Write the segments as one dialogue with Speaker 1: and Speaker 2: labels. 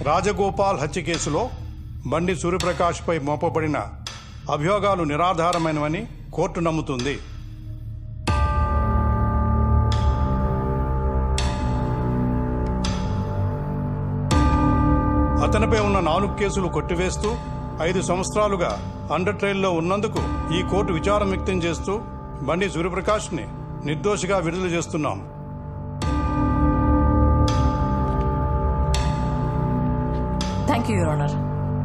Speaker 1: రాజగోపాల్ హత్య కేసులో బండి సూర్యప్రకాష్పై మోపబడిన అభియోగాలు నిరాధారమైనవని కోర్టు నమ్ముతుంది. అతనిపై ఉన్న 4 కేసులు కొట్టివేస్తూ 5 సంవత్సరాలుగా అండర్ ట్రయల్లో ఉన్నందుకు ఈ కోర్టు విచారం వ్యక్తం చేస్తూ బండి సూర్యప్రకాష్ని నిర్దోషిగా విడుదల చేస్తున్నాం.
Speaker 2: Thank you, your honour.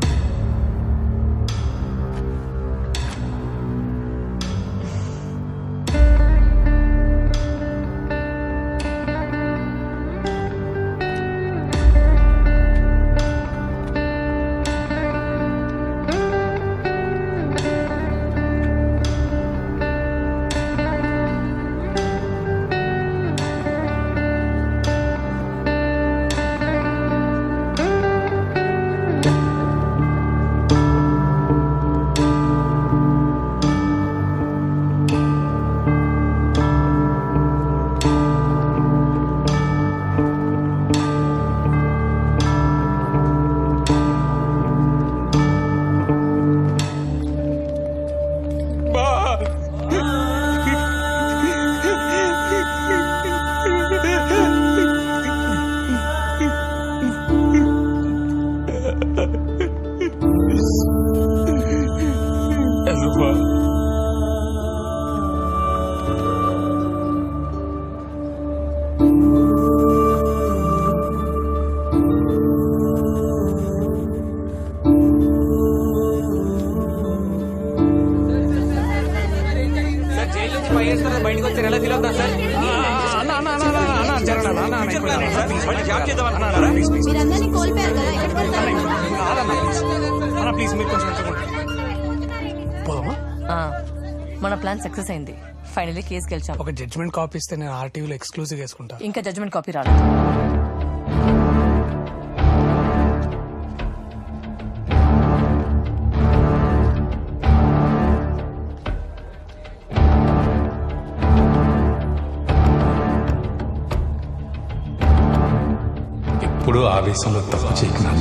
Speaker 2: మన ప్లాన్ సక్సెస్ అయింది. ఫైనల్లీ కేసు గెలిచాం.
Speaker 3: ఒక జడ్జ్మెంట్ కాపీ ఇస్తే నేను ఆర్టీవీలో ఎక్స్క్లూజివ్ వేసుకుంటా.
Speaker 2: ఇంకా జడ్జ్మెంట్ కాపీ రాలేదు.
Speaker 4: ఇప్పుడు ఆవేశంలో తప్పు చేయకు నాన్న.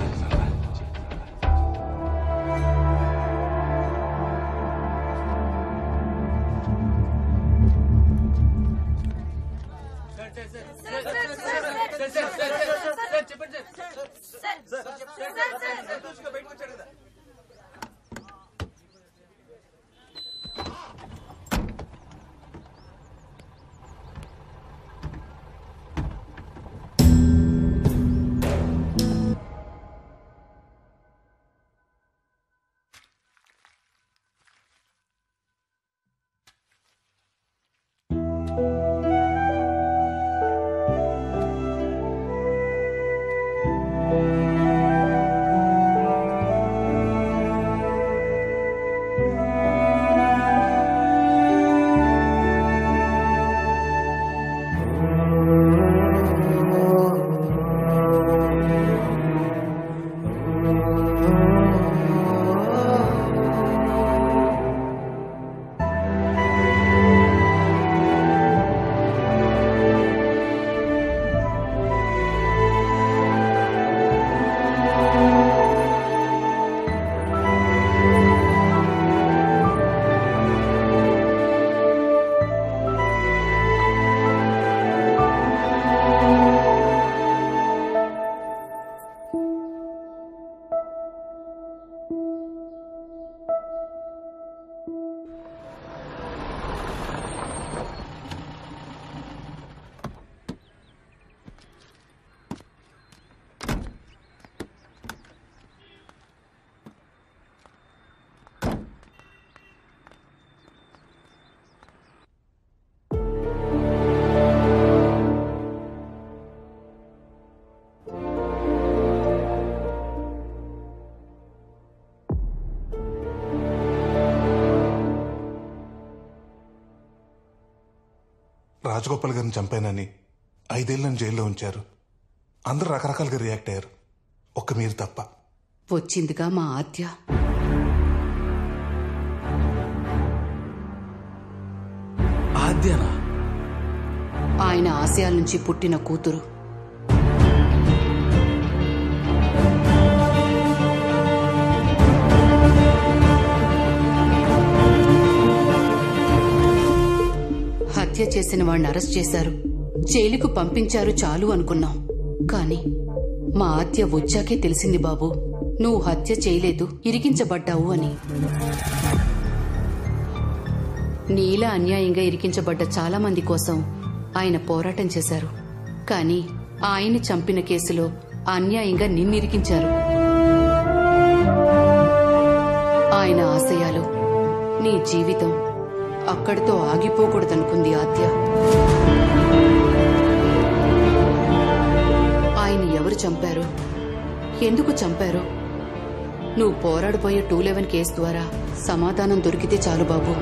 Speaker 5: రాజగోపాల్ గారిని చంపానని 5 ఏళ్లను జైల్లో ఉంచారు. అందరూ రకరకాలుగా రియాక్ట్ అయ్యారు. ఒక్క మీరు తప్ప.
Speaker 6: వచ్చిందిగా మా ఆద్య.
Speaker 3: ఆద్యనా?
Speaker 6: ఆయన ఆశయాల నుంచి పుట్టిన కూతురు. హత్య చేసిన వాడిని అరెస్ట్ చేశారు, జైలుకు పంపించారు చాలు అనుకున్నాం. కాని మా ఆద్య వచ్చాకే తెలిసింది బాబు, నువ్వు హత్య చేయలేదు, ఇరికించబడ్డావు అని. నీలా అన్యాయంగా ఇరికించబడ్డ చాలా మంది కోసం ఆయన పోరాటం చేశారు. కాని ఆయన్ని చంపిన కేసులో అన్యాయంగా నిన్నిరికించారు. ఆయన ఆశయాలు, నీ జీవితం అక్కడితో ఆగిపోకూడదనుకుంది ఆద్య. ఆయన ఎవరు చంపారు, ఎందుకు చంపారు, నువ్వు పోరాడబోయే 211 కేసు ద్వారా సమాధానం దొరికితే చాలు బాబు.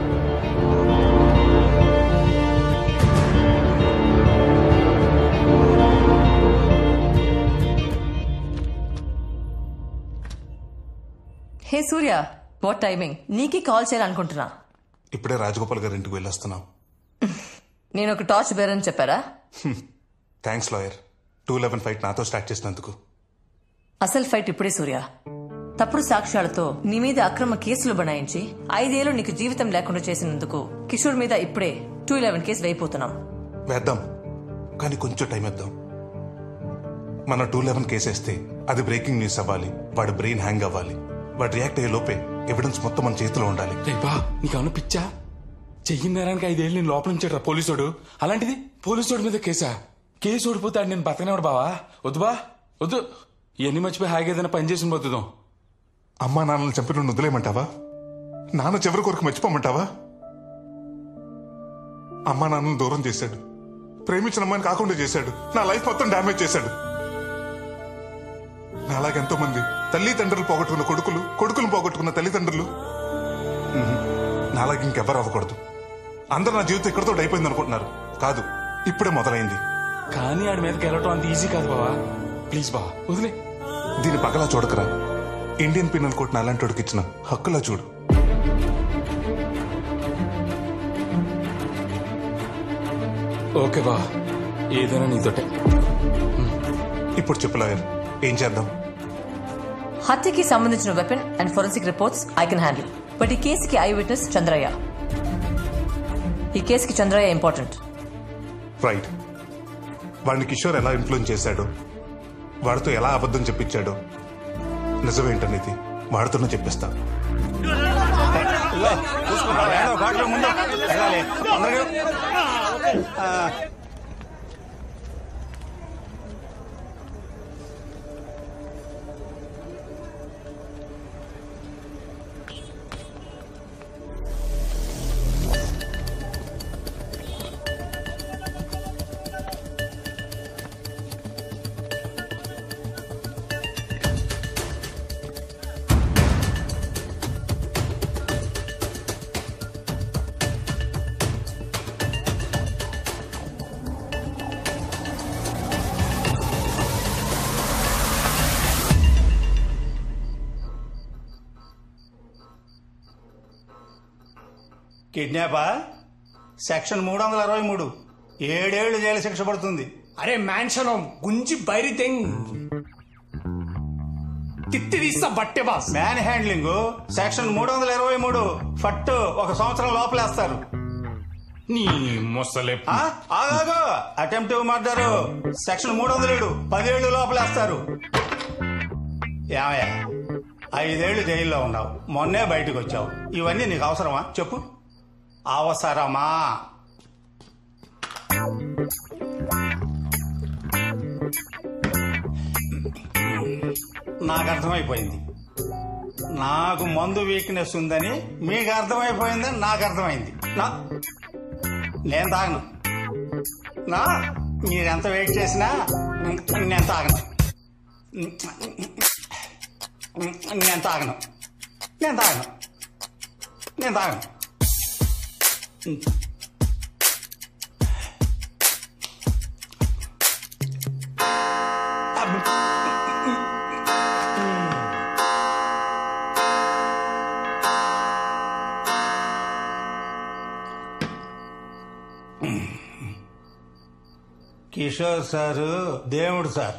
Speaker 2: హే సూర్య, వాట్ టైమింగ్, నీకే కాల్ చేయాలనుకుంటున్నా.
Speaker 5: ఇప్పుడే రాజగోపాల్ గారి ఇంటికి వెళ్ళొస్తున్నాం.
Speaker 2: నేను ఒక టార్చ్ బేరని చెప్పారా?
Speaker 5: థ్యాంక్స్ లాయర్, 211 ఫైట్ నాతో స్టార్ట్ చేసినందుకు.
Speaker 2: అసలు ఫైట్ ఇప్పుడే సూర్య. తప్పుడు సాక్ష్యాలతో నీ మీద అక్రమ కేసులు బనాయించి 5 ఏళ్లు నీకు జీవితం లేకుండా చేసినందుకు కిషోర్ మీద ఇప్పుడే 211 కేసు వేయిపోతున్నాం.
Speaker 5: వేద్దాం, కానీ కొంచెం టైం ఇద్దాం. మన 211 కేసేస్తే అది బ్రేకింగ్ న్యూస్ అవ్వాలి, వాడి బ్రెయిన్ హ్యాంగ్ అవ్వాలి, వాడు రియాక్ట్ అయ్యే లోపే ఎవిడెన్స్ మొత్తం మన చేతిలో ఉండాలి.
Speaker 3: రేపా నీకేమన్నా పిచ్చా? చెయ్యిన నేరానికి 5 ఏళ్ళు నేను లోపల ఉంచాడు పోలీసోడు. అలాంటిది పోలీసోడి మీద కేసు ఓడిపోతాడు, నేను బతకనేవాడు బావా. వద్దు బా, వద్దు. ఇవన్నీ మర్చిపోయి హాయిగా ఏదైనా పని చేసి బతుకుదాం.
Speaker 5: అమ్మా నాన్నలు చంపిన వదిలేయమంటావా? నాన్న చివరి కొరకు మర్చిపోమంటావా? అమ్మా నాన్నలు దూరం చేశాడు, ప్రేమించిన అమ్మాయిని కాకుండా చేశాడు, నా లైఫ్ మొత్తం డ్యామేజ్ చేశాడు. నాలాగెంతో మంది తల్లిదండ్రులు పోగొట్టుకున్న కొడుకులు పోగొట్టుకున్న తల్లిదండ్రులు. నాలాగే ఇంకెవ్వరు అవ్వకూడదు. అందరూ నా జీవితం ఇక్కడితో అయిపోయింది అనుకుంటున్నారు. కాదు, ఇప్పుడే మొదలైంది.
Speaker 3: కానీ ఆడి మీదకి వెళ్ళటం అంత ఈజీ కాదు బావా. ప్లీజ్ బా, వదిలే.
Speaker 5: దీని పగలా చూడకరా, ఇండియన్ పీనల్ కోడ్ అలాంటి ఇచ్చిన హక్కులా చూడు.
Speaker 3: ఓకే బా, ఏదైనా నీతోటే.
Speaker 5: ఇప్పుడు చెప్పు లాయర్, ఏం చేద్దాం?
Speaker 2: హత్యకి సంబంధించిన weapon and forensic reports I can handle. But ఈ కేసుకి ఐ విట్నెస్ చంద్రయ్య. ఈ కేసుకి చంద్రయ్య ఇంపార్టెంట్.
Speaker 5: రైట్. వాడిని కిషోర్ ఎలా ఇన్ఫ్లుయెన్స్ చేశాడో, వాడితో ఎలా అబద్ధం చెప్పించాడో, నిజమేంటనేది వాడితోనే చెప్పిస్తా.
Speaker 7: కిడ్నాపా? సెక్షన్ 323, 7 ఏళ్లు జైలు శిక్ష పడుతుంది.
Speaker 3: అరే మ్యాన్షన్ గుంజి బైరి తెంగ్ తిత్తి తీస్తా బట్టే బాస్.
Speaker 7: మ్యాన్ హ్యాండ్లింగ్ సెక్షన్ 323 ఫట్టు 1 సంవత్సరం లోపలేస్తారు.
Speaker 3: నీ మొసలే.
Speaker 7: ఆగాగో, అటెంప్టివ్ మర్డర్ సెక్షన్ 307 10 ఏళ్లు లోపలేస్తారు. ఏమయ్యా, 5 ఏళ్లు జైల్లో ఉన్నావు, మొన్నే బయటకు వచ్చావు. ఇవన్నీ నీకు అవసరమా చెప్పు? అవసరమా? నాకు అర్థమైపోయింది. నాకు మందు వీక్నెస్ ఉందని మీకు అర్థమైపోయిందని నాకు అర్థమైంది. నేను తాగను. మీరెంత వెయిట్ చేసినా నేను తాగను. నేను తాగను. నేను తాగను. నేను తాగను. కిషోర్ సారు దేవుడు సార్.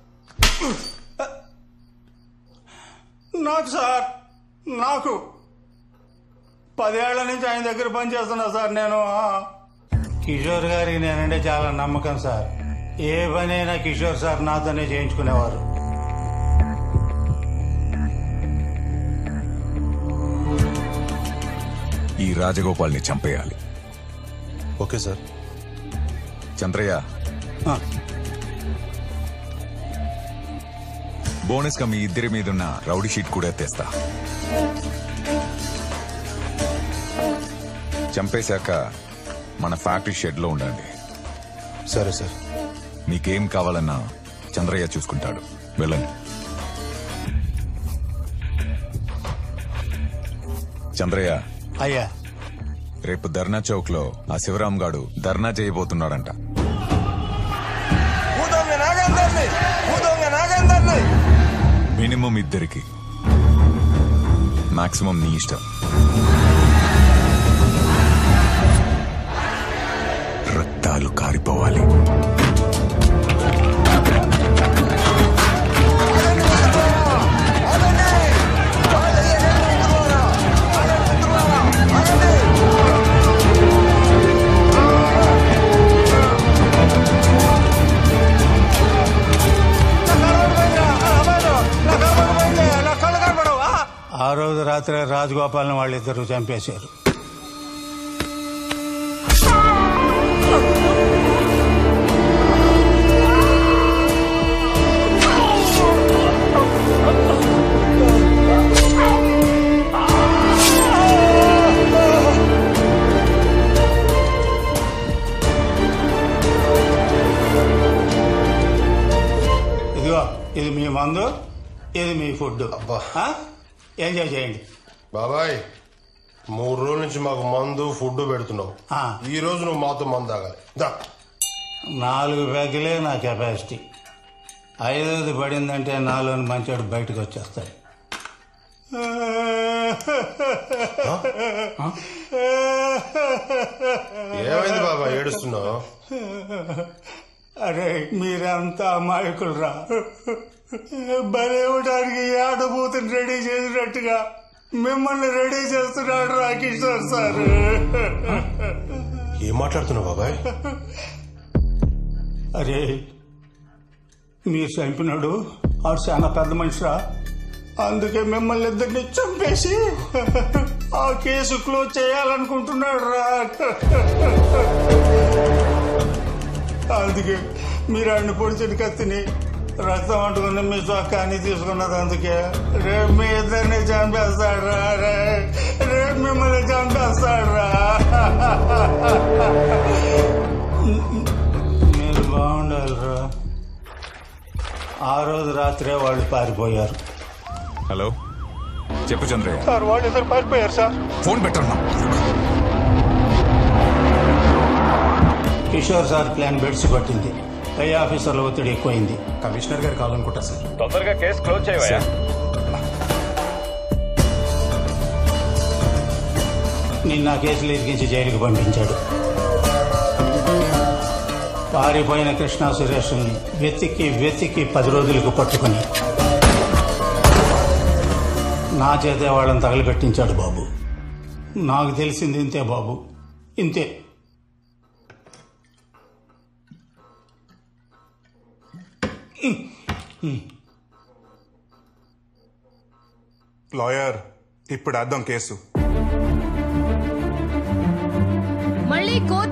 Speaker 7: నాకు సార్, నాకు 10 ఏళ్ల నుంచి ఆయన దగ్గర పనిచేస్తున్నా సార్. నేను కిషోర్ గారికి నేనంటే చాలా నమ్మకం సార్. ఏ పనైనా కిషోర్ సార్ నాతోనే చేయించుకునేవారు.
Speaker 8: ఈ రాజగోపాల్ని చంపేయాలి.
Speaker 5: Okay sir.
Speaker 8: చంద్రయ్య, బోనస్ గా మీ ఇద్దరి మీదున్న రౌడీ షీట్ కూడా తెస్తా. చంపేశాక మన ఫ్యాక్టరీ షెడ్ లో ఉండండి.
Speaker 5: సరే సార్.
Speaker 8: మీకేం కావాలన్నా చంద్రయ్య చూసుకుంటాడు. వెళ్ళండి. చంద్రయ్య,
Speaker 7: అయ్యా,
Speaker 8: రేపు ధర్నా చౌక్ లో ఆ శివరాం గాడు ధర్నా చేయబోతున్నాడంట. మినిమం ఇద్దరికి, మాక్సిమం నీ ఇష్టం. రక్తాలు కారిపోవాలి.
Speaker 7: ఆ రోజు రాత్రి రాజగోపాల్ని వాళ్ళిద్దరూ చంపేశారు. ఇదిగో, ఇది మీ మందు, ఇది మీ ఫుడ్. ఎంజాయ్ చేయండి.
Speaker 9: బాబాయ్, 3 రోజుల నుంచి మాకు మందు ఫుడ్ పెడుతున్నావు. ఈ రోజు నువ్వు మాతో మందు తాగాలి.
Speaker 7: 4 బ్యాగులే నా కెపాసిటీ. 5ది పడిందంటే నాలోని మంచోడు బయటకు వచ్చేస్తాడు.
Speaker 9: ఏమైంది బాబాయ్, ఏడుస్తున్నావు?
Speaker 7: అరే, మీరంతా అమాయకులరా. బలేవడానికి ఆడబూతుని రెడీ చేసినట్టుగా మిమ్మల్ని రెడీ చేస్తున్నాడు రా కిషోర్ సార్.
Speaker 9: ఏం మాట్లాడుతున్నావు బాబాయ్?
Speaker 7: అరే, మీరు చంపినాడు ఆడు చాలా పెద్ద మనిషిరా. అందుకే మిమ్మల్ని ఇద్దరిని చంపేసి ఆ కేసు క్లోజ్ చేయాలనుకుంటున్నాడు రా. అందుకే మీరు ఆడిని పొడిచిన కత్తిని రక్తం అంటుకుని మీ చొక్కాని తీసుకున్నది. అందుకే రేపు మీ ఇద్దరిని చంపేస్తాడు రా. రేపు మిమ్మల్ని చంపేస్తాడు రా. మీరు బాగుండాలి రా. ఆ రోజు రాత్రే వాళ్ళు పారిపోయారు.
Speaker 8: హలో, చెప్పు చంద్రయ్య.
Speaker 7: సార్, వాళ్ళు ఇద్దరు పారిపోయారు సార్.
Speaker 8: ఫోన్ పెట్టన్నా.
Speaker 7: కిషోర్ సార్ ప్లాన్ బెడ్స్ పట్టింది. పై ఆఫీసర్ల ఒత్తిడి ఎక్కువైంది.
Speaker 5: కమిషనర్ గారు కావాలనుకుంటా సార్.
Speaker 8: తొందరగా కేసు క్లోజ్ చేయవా.
Speaker 7: నిన్న కేసులు ఇరికించి జైలుకు పంపించాడు. పారిపోయిన కృష్ణా సురేష్ని వెతికి 10 రోజులకు పట్టుకుని నా చేతే వాళ్ళని తగలబెట్టించాడు బాబు. నాకు తెలిసింది ఇంతే బాబు, ఇంతే.
Speaker 5: లాయర్, ఇప్పుడు అర్థం కేసు.
Speaker 10: మళ్ళీ